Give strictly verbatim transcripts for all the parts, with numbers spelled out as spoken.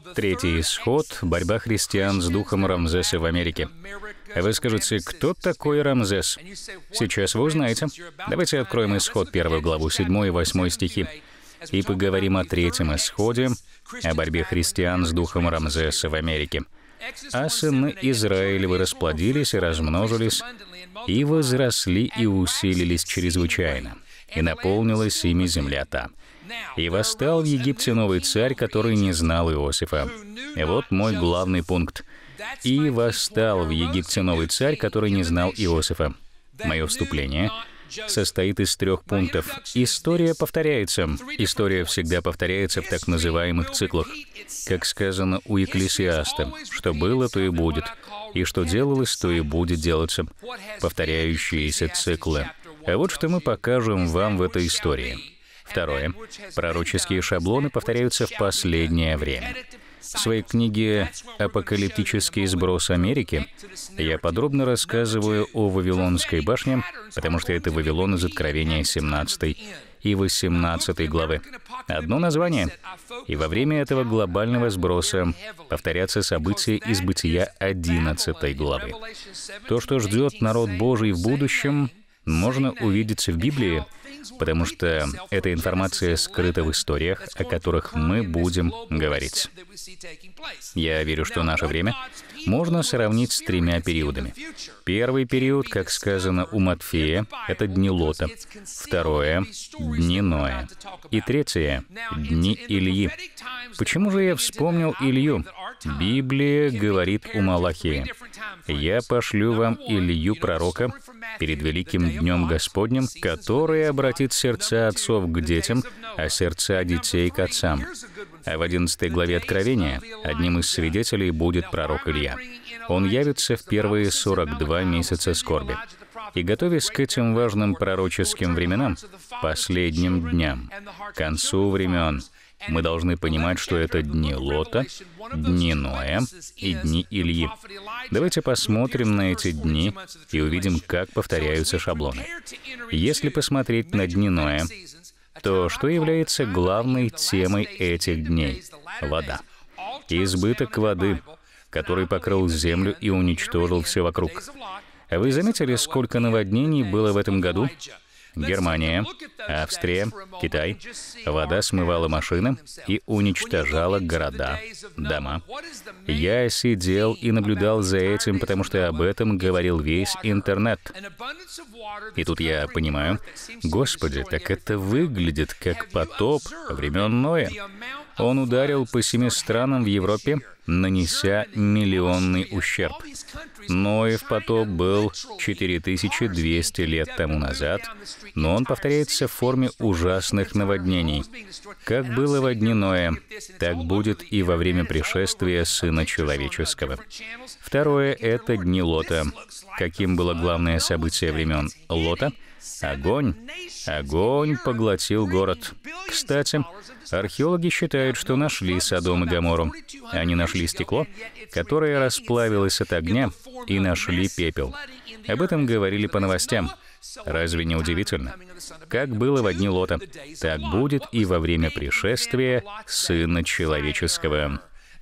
Третий исход — борьба христиан с духом Рамзеса в Америке. Вы скажете, кто такой Рамзес? Сейчас вы узнаете. Давайте откроем исход первую главу, седьмой и восьмой стихи, и поговорим о третьем исходе, о борьбе христиан с духом Рамзеса в Америке. «А сыны Израилевы расплодились и размножились, и возросли и усилились чрезвычайно, и наполнилась ими земля та. И восстал в Египте новый царь, который не знал Иосифа». И вот мой главный пункт. «И восстал в Египте новый царь, который не знал Иосифа». Мое вступление состоит из трех пунктов. История повторяется. История всегда повторяется в так называемых циклах. Как сказано у Екклесиаста, что было, то и будет, и что делалось, то и будет делаться. Повторяющиеся циклы. А вот что мы покажем вам в этой истории. Второе. Пророческие шаблоны повторяются в последнее время. В своей книге «Апокалиптический сброс Америки» я подробно рассказываю о Вавилонской башне, потому что это Вавилон из Откровения семнадцатой и восемнадцатой главы. Одно название. И во время этого глобального сброса повторятся события из Бытия одиннадцатой главы. То, что ждет народ Божий в будущем, можно увидеть в Библии, потому что эта информация скрыта в историях, о которых мы будем говорить. Я верю, что наше время можно сравнить с тремя периодами. Первый период, как сказано у Матфея, это дни Лота. Второе — дни Ноя. И третье — дни Ильи. Почему же я вспомнил Илью? Библия говорит у Малахии: «Я пошлю вам Илью пророка перед великим днем Господним, который обратит сердца отцов к детям, а сердца детей к отцам». А в одиннадцатой главе Откровения одним из свидетелей будет пророк Илья. Он явится в первые сорок два месяца скорби. И готовясь к этим важным пророческим временам, последним дням, к концу времен, мы должны понимать, что это дни Лота, дни Ноя и дни Ильи. Давайте посмотрим на эти дни и увидим, как повторяются шаблоны. Если посмотреть на дни Ноя, то что является главной темой этих дней? Вода. Избыток воды, который покрыл землю и уничтожил все вокруг. А вы заметили, сколько наводнений было в этом году? Германия, Австрия, Китай. Вода смывала машины и уничтожала города, дома. Я сидел и наблюдал за этим, потому что об этом говорил весь интернет. И тут я понимаю, Господи, так это выглядит как потоп времен Ноя. Он ударил по семи странам в Европе, нанеся миллионный ущерб. Ноев потоп был четыре тысячи двести лет тому назад, но он повторяется в форме ужасных наводнений. Как было во дни Ноя, так будет и во время пришествия Сына Человеческого. Второе — это дни Лота. Каким было главное событие времен Лота? Огонь. Огонь поглотил город. Кстати, археологи считают, что нашли Содом и Гоморру. Они нашли стекло, которое расплавилось от огня, и нашли пепел. Об этом говорили по новостям. Разве не удивительно? Как было во дни Лота, так будет и во время пришествия Сына Человеческого.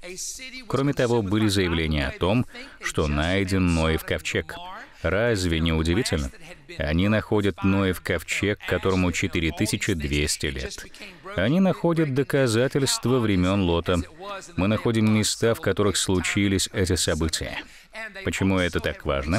Кроме того, были заявления о том, что найден Ноев ковчег. Разве не удивительно? Они находят Ноев ковчег, которому четыре тысячи двести лет. Они находят доказательства времен Лота. Мы находим места, в которых случились эти события. Почему это так важно?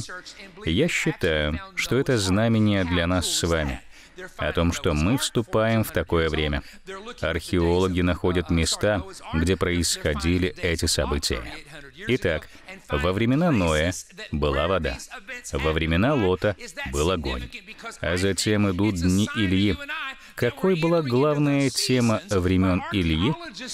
Я считаю, что это знамение для нас с вами о том, что мы вступаем в такое время. Археологи находят места, где происходили эти события. Итак, во времена Ноя была вода, во времена Лота был огонь, а затем идут дни Ильи. Какой была главная тема времен Ильи?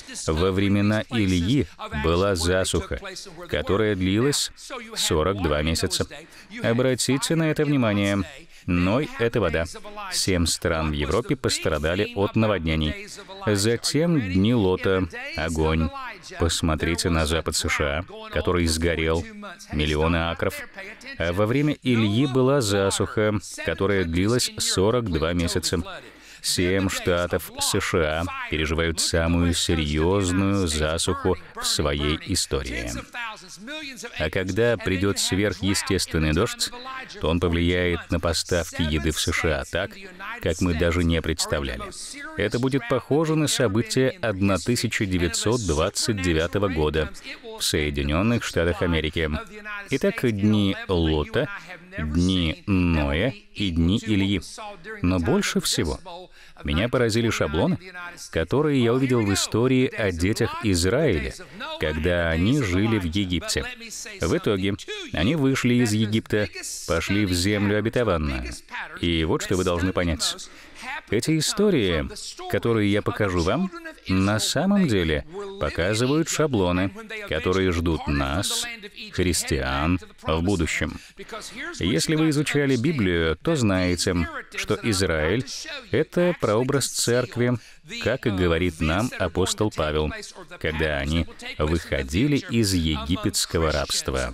Во времена Ильи была засуха, которая длилась сорок два месяца. Обратите на это внимание. Ной — это вода. Семь стран в Европе пострадали от наводнений. Затем дни Лота — огонь. Посмотрите на запад США, который сгорел, миллионы акров. А во время Ильи была засуха, которая длилась сорок два месяца. Семь штатов США переживают самую серьезную засуху в своей истории. А когда придет сверхъестественный дождь, то он повлияет на поставки еды в США так, как мы даже не представляли. Это будет похоже на события тысяча девятьсот двадцать девятого года в Соединенных Штатах Америки. Итак, дни Лота, дни Ноя и дни Ильи. Но больше всего меня поразили шаблоны, которые я увидел в истории о детях Израиля, когда они жили в Египте. В итоге они вышли из Египта, пошли в землю обетованную. И вот что вы должны понять. Эти истории, которые я покажу вам, на самом деле показывают шаблоны, которые ждут нас, христиан, в будущем. Если вы изучали Библию, то знаете, что Израиль — это прообраз церкви, как и говорит нам апостол Павел, когда они выходили из египетского рабства.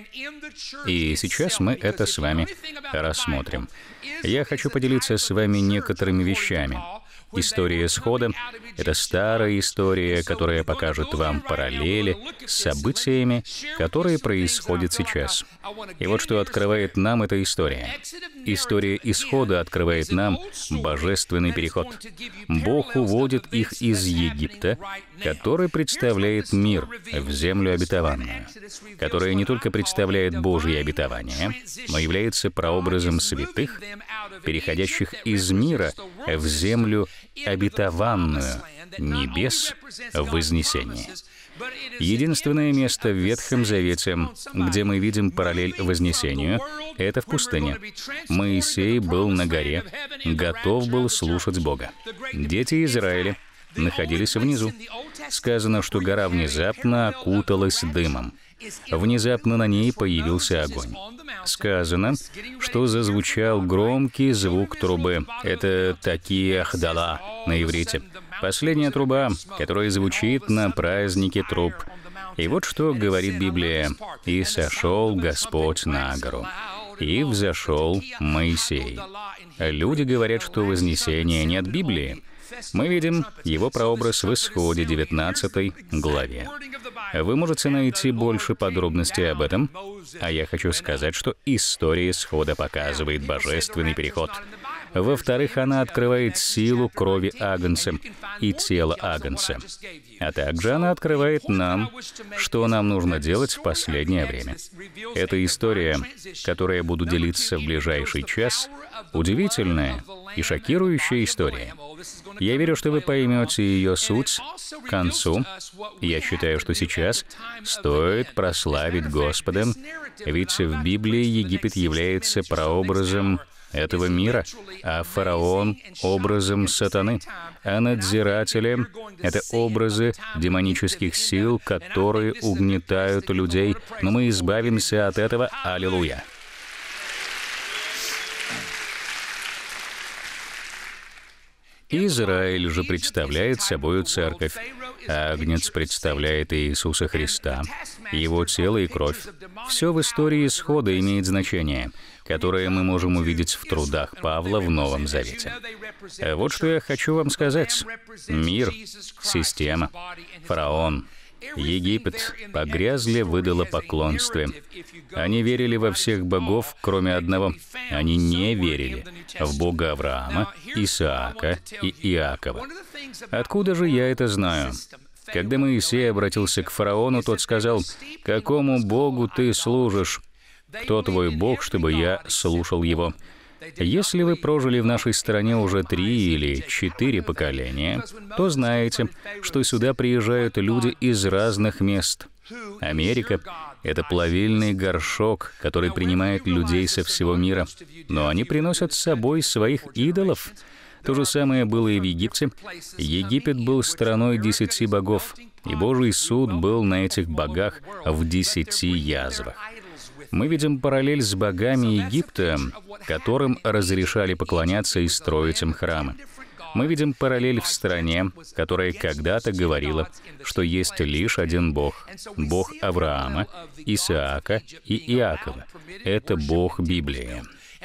И сейчас мы это с вами рассмотрим. Я хочу поделиться с вами некоторыми вещами. История исхода — это старая история, которая покажет вам параллели с событиями, которые происходят сейчас. И вот что открывает нам эта история. История исхода открывает нам божественный переход. Бог уводит их из Египта, который представляет мир, в землю обетованную, которая не только представляет Божье обетование, но является прообразом святых, переходящих из мира в землю обетованную, небес, в вознесении. Единственное место в Ветхом Завете, где мы видим параллель вознесению, это в пустыне. Моисей был на горе, готов был слушать Бога. Дети Израиля находились внизу. Сказано, что гора внезапно окуталась дымом. Внезапно на ней появился огонь. Сказано, что зазвучал громкий звук трубы. Это такие ахдала на иврите. Последняя труба, которая звучит на празднике труб. И вот что говорит Библия. «И сошел Господь на гору, и взошел Моисей». Люди говорят, что вознесения нет в Библии. Мы видим его прообраз в Исходе девятнадцатой главе. Вы можете найти больше подробностей об этом, а я хочу сказать, что история Исхода показывает божественный переход. Во-вторых, она открывает силу крови Агнца и тела Агнца. А также она открывает нам, что нам нужно делать в последнее время. Эта история, которой я буду делиться в ближайший час, удивительная и шокирующая история. Я верю, что вы поймете ее суть к концу. Я считаю, что сейчас стоит прославить Господа, ведь в Библии Египет является прообразом этого мира, а фараон — образом сатаны, а надзиратели — это образы демонических сил, которые угнетают людей. Но мы избавимся от этого. Аллилуйя! Израиль же представляет собою церковь. Агнец представляет Иисуса Христа, Его тело и кровь. Все в истории Исхода имеет значение, которое мы можем увидеть в трудах Павла в Новом Завете. Вот что я хочу вам сказать. Мир, система, фараон, Египет погрязли в идолопоклонстве. Они верили во всех богов, кроме одного. Они не верили в Бога Авраама, Исаака и Иакова. Откуда же я это знаю? Когда Моисей обратился к фараону, тот сказал: «Какому Богу ты служишь? Кто твой Бог, чтобы я слушал его?» Если вы прожили в нашей стране уже три или четыре поколения, то знаете, что сюда приезжают люди из разных мест. Америка — это плавильный горшок, который принимает людей со всего мира, но они приносят с собой своих идолов. То же самое было и в Египте. Египет был страной десяти богов, и Божий суд был на этих богах в десяти язвах. Мы видим параллель с богами Египта, которым разрешали поклоняться и строить им храмы. Мы видим параллель в стране, которая когда-то говорила, что есть лишь один Бог — Бог Авраама, Исаака и Иакова. Это Бог Библии.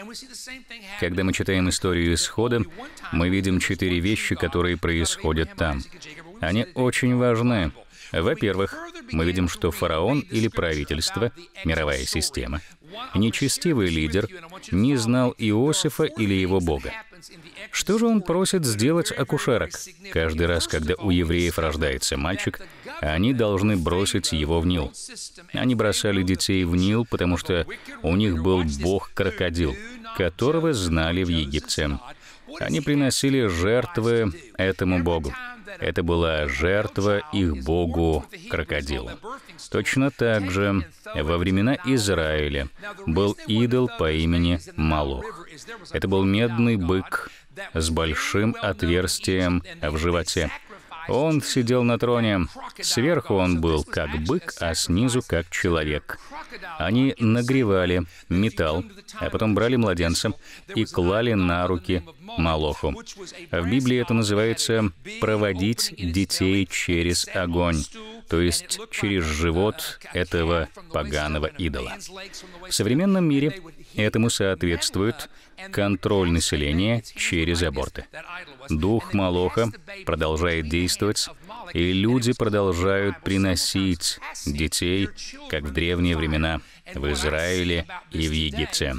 Когда мы читаем историю Исхода, мы видим четыре вещи, которые происходят там. Они очень важны. Во-первых, мы видим, что фараон или правительство, мировая система, нечестивый лидер, не знал Иосифа или его Бога. Что же он просит сделать акушерок? Каждый раз, когда у евреев рождается мальчик, они должны бросить его в Нил. Они бросали детей в Нил, потому что у них был бог-крокодил, которого знали в Египте. Они приносили жертвы этому богу. Это была жертва их богу-крокодилу. Точно так же во времена Израиля был идол по имени Молох. Это был медный бык с большим отверстием в животе. Он сидел на троне. Сверху он был как бык, а снизу как человек. Они нагревали металл, а потом брали младенца и клали на руки Молоху. В Библии это называется «проводить детей через огонь», то есть через живот этого поганого идола. В современном мире этому соответствует контроль населения через аборты. Дух Молоха продолжает действовать, и люди продолжают приносить детей, как в древние времена, в Израиле и в Египте.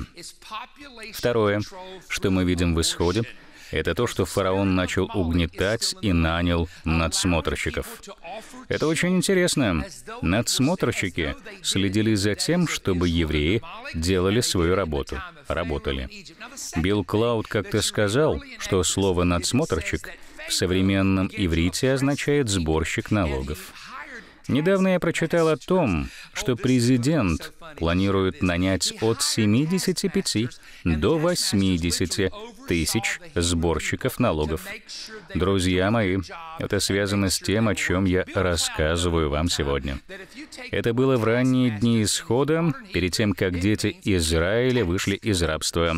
Второе, что мы видим в Исходе, это то, что фараон начал угнетать и нанял надсмотрщиков. Это очень интересно. Надсмотрщики следили за тем, чтобы евреи делали свою работу, работали. Билл Клауд как-то сказал, что слово «надсмотрщик» в современном иврите означает «сборщик налогов». Недавно я прочитал о том, что президент планирует нанять от семидесяти пяти до восьмидесяти тысяч сборщиков налогов. Друзья мои, это связано с тем, о чем я рассказываю вам сегодня. Это было в ранние дни Исхода, перед тем, как дети Израиля вышли из рабства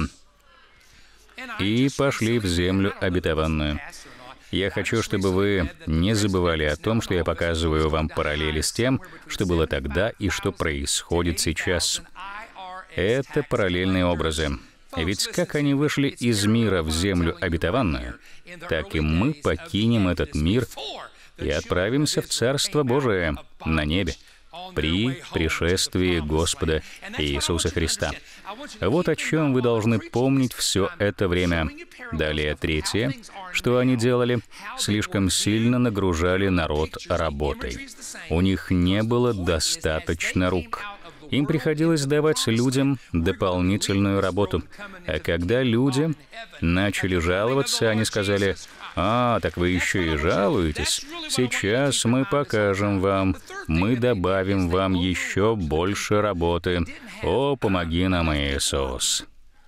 и пошли в землю обетованную. Я хочу, чтобы вы не забывали о том, что я показываю вам параллели с тем, что было тогда и что происходит сейчас. Это параллельные образы. Ведь как они вышли из мира в землю обетованную, так и мы покинем этот мир и отправимся в Царство Божие на небе при пришествии Господа Иисуса Христа. Вот о чем вы должны помнить все это время. Далее, третье, что они делали, слишком сильно нагружали народ работой. У них не было достаточно рук. Им приходилось давать людям дополнительную работу. А когда люди начали жаловаться, они сказали: «А, так вы еще и жалуетесь? Сейчас мы покажем вам. Мы добавим вам еще больше работы. О, помоги нам, Иисус!»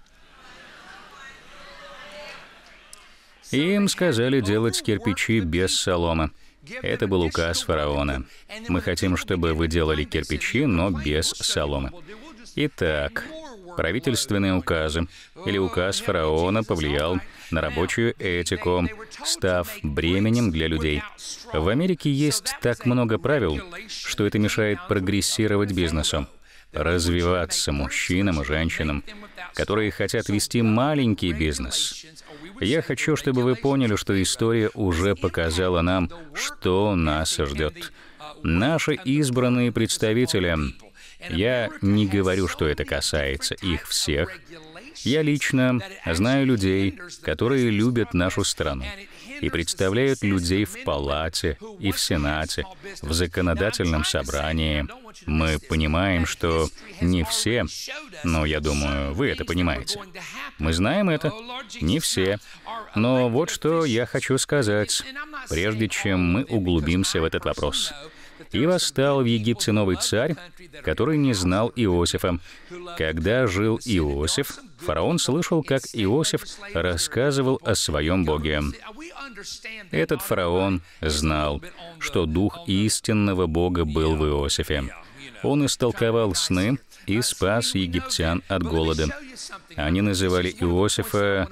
Им сказали делать кирпичи без соломы. Это был указ фараона. Мы хотим, чтобы вы делали кирпичи, но без соломы. Итак, правительственные указы или указ фараона повлиял на рабочую этику, став бременем для людей. В Америке есть так много правил, что это мешает прогрессировать бизнесу, развиваться мужчинам и женщинам, которые хотят вести маленький бизнес. Я хочу, чтобы вы поняли, что история уже показала нам, что нас ждет. Наши избранные представители, я не говорю, что это касается их всех. Я лично знаю людей, которые любят нашу страну и представляют людей в палате и в Сенате, в законодательном собрании. Мы понимаем, что не все, но я думаю, вы это понимаете. Мы знаем это. Не все. Но вот что я хочу сказать, прежде чем мы углубимся в этот вопрос. «И восстал в Египте новый царь, который не знал Иосифа. Когда жил Иосиф, фараон слышал, как Иосиф рассказывал о своем Боге. Этот фараон знал, что дух истинного Бога был в Иосифе. Он истолковал сны и спас египтян от голода. Они называли Иосифа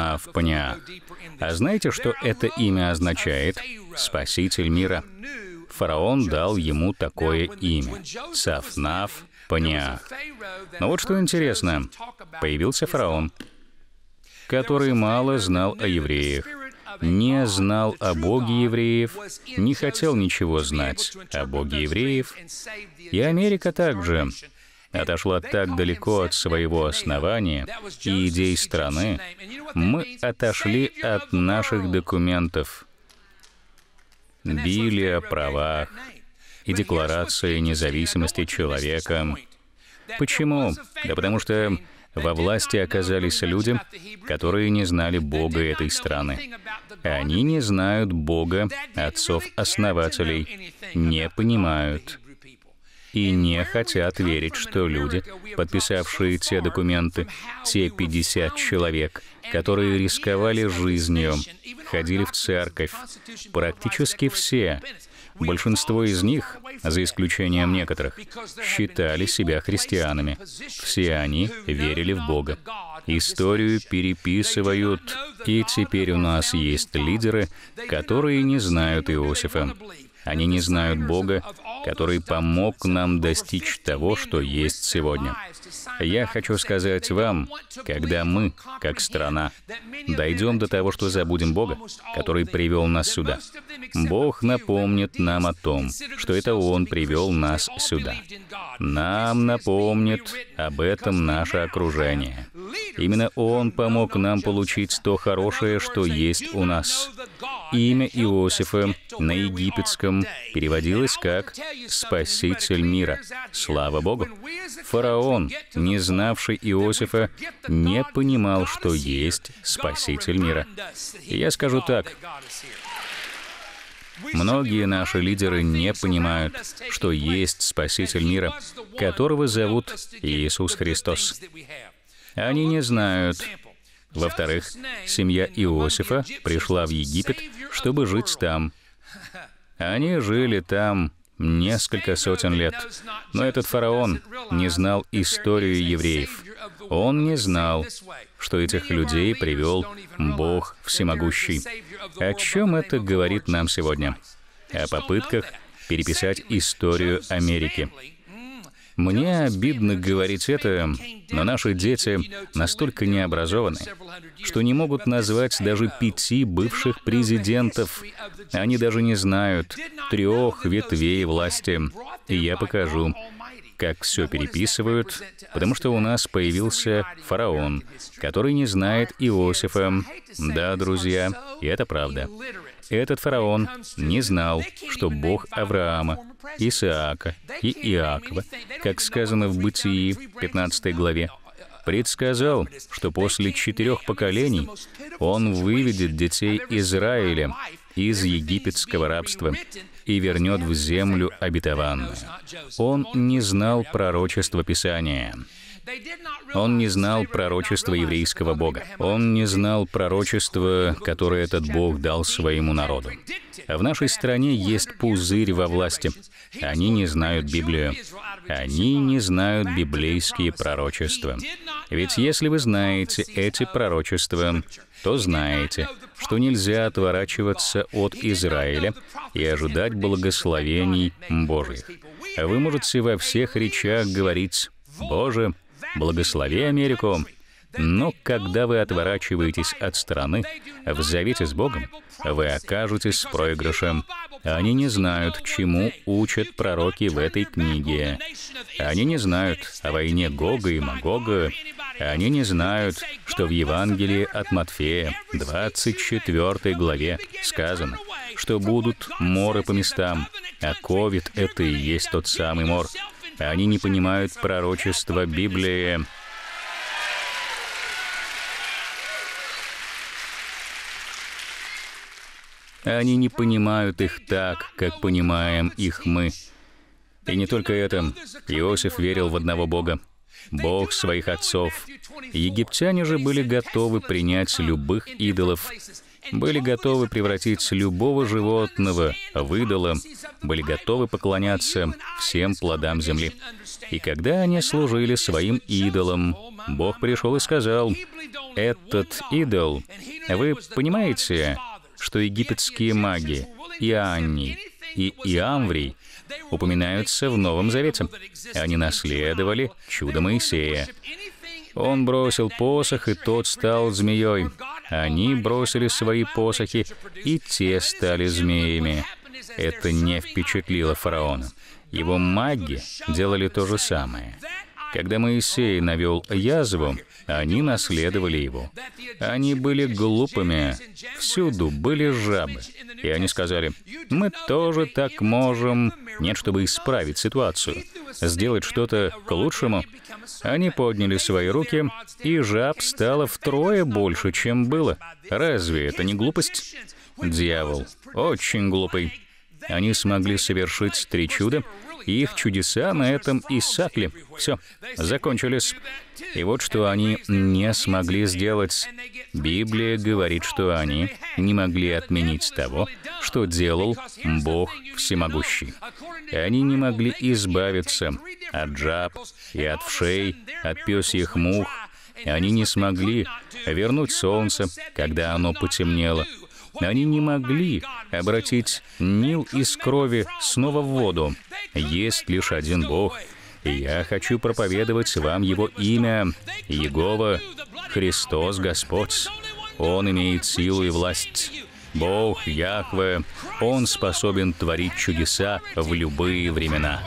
Цафнаф-Паниах. А знаете, что это имя означает? Спаситель мира. фараон дал ему такое имя — Сафнаф-Паниах. Но вот что интересно, появился фараон, который мало знал о евреях, не знал о Боге евреев, не хотел ничего знать о Боге евреев, и Америка также отошла так далеко от своего основания и идей страны. Мы отошли от наших документов, Билли о правах и Декларации независимости человека. Почему? Да потому что во власти оказались люди, которые не знали Бога этой страны. Они не знают Бога отцов-основателей, не понимают и не хотят верить, что люди, подписавшие те документы, те пятьдесят человек, которые рисковали жизнью, ходили в церковь, практически все, большинство из них, за исключением некоторых, считали себя христианами. Все они верили в Бога. Историю переписывают, и теперь у нас есть лидеры, которые не знают Иосифа. Они не знают Бога, который помог нам достичь того, что есть сегодня. Я хочу сказать вам, когда мы, как страна, дойдем до того, что забудем Бога, который привел нас сюда, Бог напомнит нам о том, что это Он привел нас сюда. Нам напомнит об этом наше окружение. Именно Он помог нам получить то хорошее, что есть у нас. Имя Иосифа на египетском переводилось как «Спаситель мира». Слава Богу! Фараон, не знавший Иосифа, не понимал, что есть Спаситель мира. И я скажу так. Многие наши лидеры не понимают, что есть Спаситель мира, которого зовут Иисус Христос. Они не знают. Во-вторых, семья Иосифа пришла в Египет, чтобы жить там. Они жили там несколько сотен лет. Но этот фараон не знал историю евреев. Он не знал, что этих людей привел Бог Всемогущий. О чем это говорит нам сегодня? О попытках переписать историю Америки. Мне обидно говорить это, но наши дети настолько необразованы, что не могут назвать даже пяти бывших президентов. Они даже не знают трех ветвей власти. И я покажу, как все переписывают, потому что у нас появился фараон, который не знает Иосифа. Да, друзья, и это правда. Этот фараон не знал, что Бог Авраама, Исаака и Иакова, как сказано в Бытии, пятнадцатой главе, предсказал, что после четырех поколений Он выведет детей Израиля из египетского рабства и вернет в землю обетованную. Он не знал пророчества Писания. Он не знал пророчества еврейского Бога. Он не знал пророчества, которое этот Бог дал своему народу. В нашей стране есть пузырь во власти. Они не знают Библию. Они не знают библейские пророчества. Ведь если вы знаете эти пророчества, то знаете, что нельзя отворачиваться от Израиля и ожидать благословений Божьих. Вы можете во всех речах говорить: «Боже, благослови Америку». Но когда вы отворачиваетесь от страны в завете с Богом, вы окажетесь в проигрыше. Они не знают, чему учат пророки в этой книге. Они не знают о войне Гога и Магога. Они не знают, что в Евангелии от Матфея, двадцать четвёртой главе, сказано, что будут моры по местам, а ковид — это и есть тот самый мор. Они не понимают пророчества Библии. Они не понимают их так, как понимаем их мы. И не только это. Иосиф верил в одного Бога, Бог своих отцов. Египтяне же были готовы принять любых идолов, были готовы превратить любого животного в идола, были готовы поклоняться всем плодам земли. И когда они служили своим идолам, Бог пришел и сказал: «Этот идол, вы понимаете, что египетские маги, Иоанний, и Иамврий упоминаются в Новом Завете. Они наследовали чудо Моисея. Он бросил посох, и тот стал змеей. Они бросили свои посохи, и те стали змеями. Это не впечатлило фараона. Его маги делали то же самое. Когда Моисей навел язву, они наследовали его. Они были глупыми. Всюду были жабы. И они сказали: мы тоже так можем. Нет, чтобы исправить ситуацию, сделать что-то к лучшему. Они подняли свои руки, и жаб стало втрое больше, чем было. Разве это не глупость? Дьявол очень глупый. Они смогли совершить три чуда, и их чудеса на этом иссякли. Все, закончились. И вот что они не смогли сделать. Библия говорит, что они не могли отменить того, что делал Бог Всемогущий. И они не могли избавиться от жаб и от вшей, от пёсьих мух. Они не смогли вернуть солнце, когда оно потемнело. Они не могли обратить Нил из крови снова в воду. Есть лишь один Бог, и я хочу проповедовать вам Его имя — Иегова, Христос Господь. Он имеет силу и власть. Бог Яхве, Он способен творить чудеса в любые времена.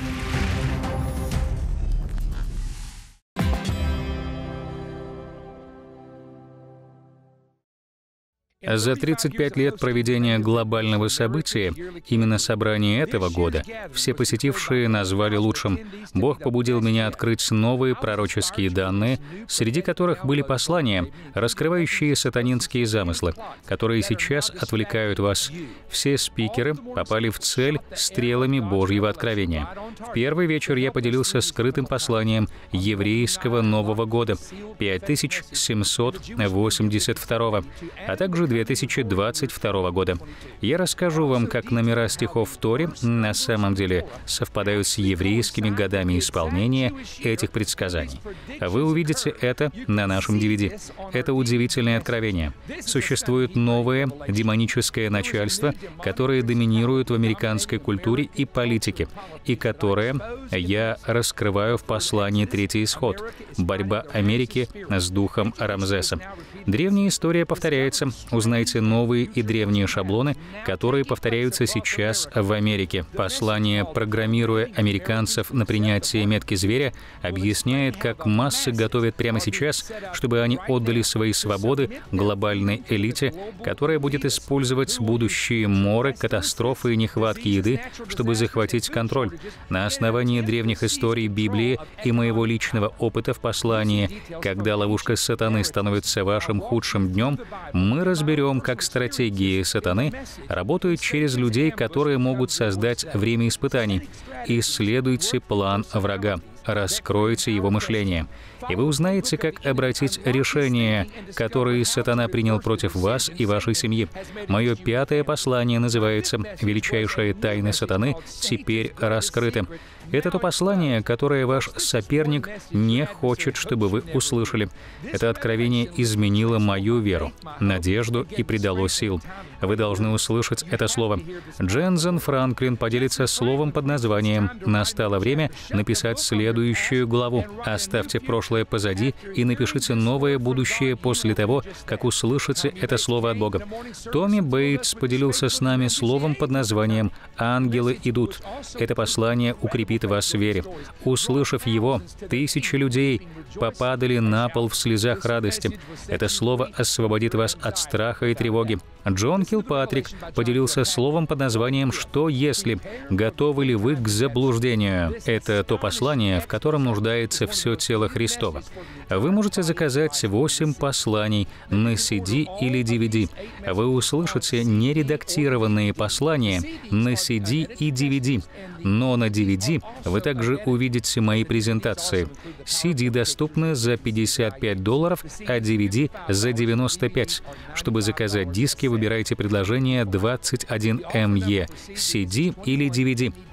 За тридцать пять лет проведения глобального события, именно собрание этого года, все посетившие назвали лучшим. Бог побудил меня открыть новые пророческие данные, среди которых были послания, раскрывающие сатанинские замыслы, которые сейчас отвлекают вас. Все спикеры попали в цель стрелами Божьего откровения. В первый вечер я поделился скрытым посланием еврейского Нового года пять тысяч семьсот восемьдесят второго, а также две тысячи двадцать второго года. Я расскажу вам, как номера стихов в Торе на самом деле совпадают с еврейскими годами исполнения этих предсказаний. Вы увидите это на нашем ди ви ди. Это удивительное откровение. Существует новое демоническое начальство, которое доминирует в американской культуре и политике, и которое я раскрываю в послании «Третий исход» — борьба Америки с духом Рамзеса. Древняя история повторяется. Узнайте новые и древние шаблоны, которые повторяются сейчас в Америке. Послание, программируя американцев на принятие метки зверя, объясняет, как массы готовят прямо сейчас, чтобы они отдали свои свободы глобальной элите, которая будет использовать будущие моры, катастрофы и нехватки еды, чтобы захватить контроль. На основании древних историй Библии и моего личного опыта в послании «Когда ловушка сатаны становится вашим худшим днем», мы разберем, как стратегии сатаны работают через людей, которые могут создать время испытаний. Исследуйте план врага, раскройте его мышление, и вы узнаете, как обратить решения, которые сатана принял против вас и вашей семьи. Мое пятое послание называется «Величайшие тайны сатаны теперь раскрыты». Это то послание, которое ваш соперник не хочет, чтобы вы услышали. Это откровение изменило мою веру, надежду и придало сил. Вы должны услышать это слово. Дженсен Франклин поделится словом под названием «Настало время написать следующую главу. Оставьте прошлое позади и напишите новое будущее после того, как услышите это слово от Бога». Томми Бейтс поделился с нами словом под названием «Ангелы идут». Это послание укрепит вас в вере. Услышав его, тысячи людей попадали на пол в слезах радости. Это слово освободит вас от страха и тревоги. Джон Килпатрик поделился словом под названием «Что если?». Готовы ли вы к заблуждению? Это то послание, в котором нуждается все тело Христово. Вы можете заказать восемь посланий на си ди или ди ви ди. Вы услышите нередактированные послания на си ди и ди ви ди. Но на ди ви ди вы также увидите мои презентации. си ди доступны за пятьдесят пять долларов, а ди ви ди за девяносто пять. Чтобы заказать диски, выбирайте предложение двадцать один эм е, си ди или ди ви ди.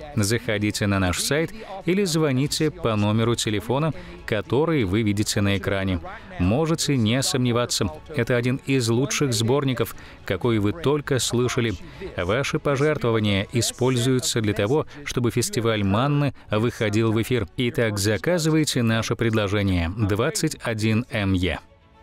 Заходите на наш сайт или звоните по номеру телефона, который вы видите на экране. Можете не сомневаться, это один из лучших сборников, какой вы только слышали. Ваши пожертвования используются для того, чтобы фестиваль Манны выходил в эфир. Итак, заказывайте наше предложение двадцать один эм е.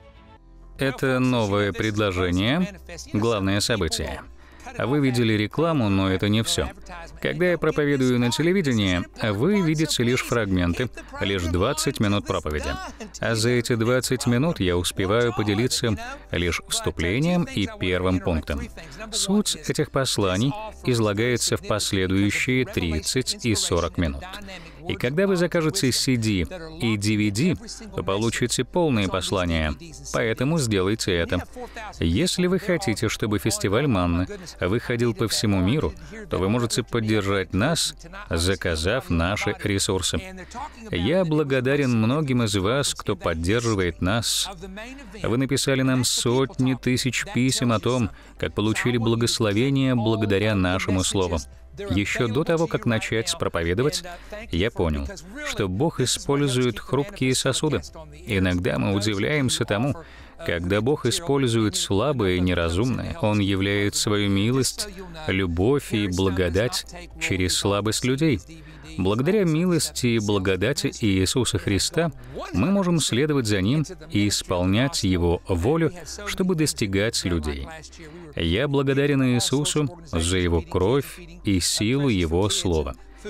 Это новое предложение, главное событие. Вы видели рекламу, но это не все. Когда я проповедую на телевидении, вы видите лишь фрагменты, лишь двадцать минут проповеди. А за эти двадцать минут я успеваю поделиться лишь вступлением и первым пунктом. Суть этих посланий излагается в последующие тридцать и сорок минут. И когда вы закажете си ди и ди ви ди, то получите полные послания. Поэтому сделайте это. Если вы хотите, чтобы фестиваль Манны выходил по всему миру, то вы можете поддержать нас, заказав наши ресурсы. Я благодарен многим из вас, кто поддерживает нас. Вы написали нам сотни тысяч писем о том, как получили благословение благодаря нашему слову. Еще до того, как начать проповедовать, я понял, что Бог использует хрупкие сосуды. Иногда мы удивляемся тому, когда Бог использует слабое и неразумное, Он являет свою милость, любовь и благодать через слабость людей. Благодаря милости и благодати Иисуса Христа мы можем следовать за Ним и исполнять Его волю, чтобы достигать людей. Я благодарен Иисусу за Его кровь и силу Его Слова.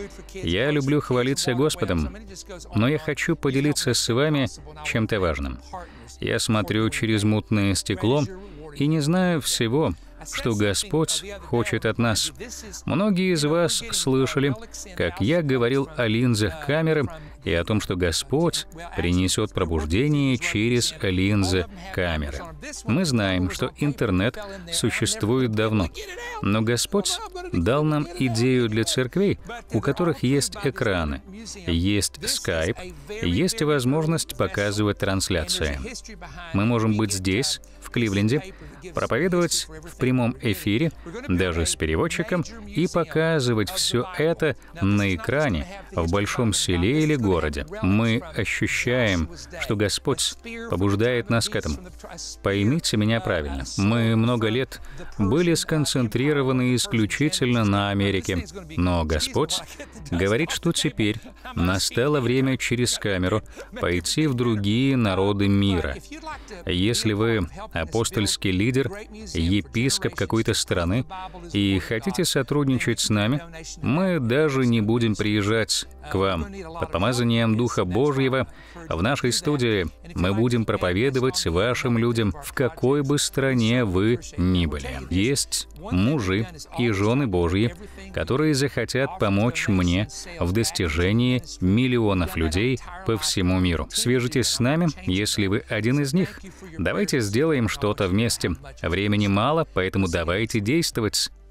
Я люблю хвалиться Господом, но я хочу поделиться с вами чем-то важным. Я смотрю через мутное стекло и не знаю всего, что Господь хочет от нас. Многие из вас слышали, как я говорил о линзах камеры и о том, что Господь принесет пробуждение через линзы камеры. Мы знаем, что интернет существует давно, но Господь дал нам идею для церквей, у которых есть экраны, есть Skype, есть возможность показывать трансляции. Мы можем быть здесь, в Кливленде, проповедовать в прямом эфире, даже с переводчиком, и показывать все это на экране в большом селе или городе. Мы ощущаем, что Господь побуждает нас к этому. Поймите меня правильно. Мы много лет были сконцентрированы исключительно на Америке, но Господь говорит, что теперь настало время через камеру пойти в другие народы мира. Если вы апостольский лидер, епископ какой-то страны, и хотите сотрудничать с нами, мы даже не будем приезжать к вам. Под помазанием Духа Божьего в нашей студии мы будем проповедовать вашим людям, в какой бы стране вы ни были. Есть мужи и жены Божьи, которые захотят помочь мне в достижении миллионов людей по всему миру. Свяжитесь с нами, если вы один из них. Давайте сделаем что-то вместе. Времени мало, поэтому давайте действовать.